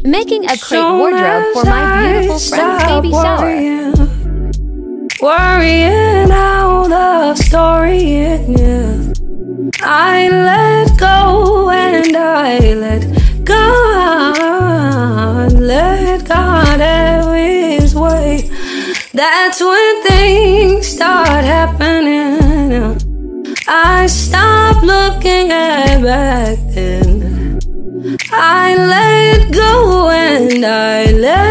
Making a crepe wardrobe for my beautiful friend's baby shower. Worrying how the story ends. I let go and I let God. Let God have His way. That's when things start happening. I stopped looking at back then. I let go and I let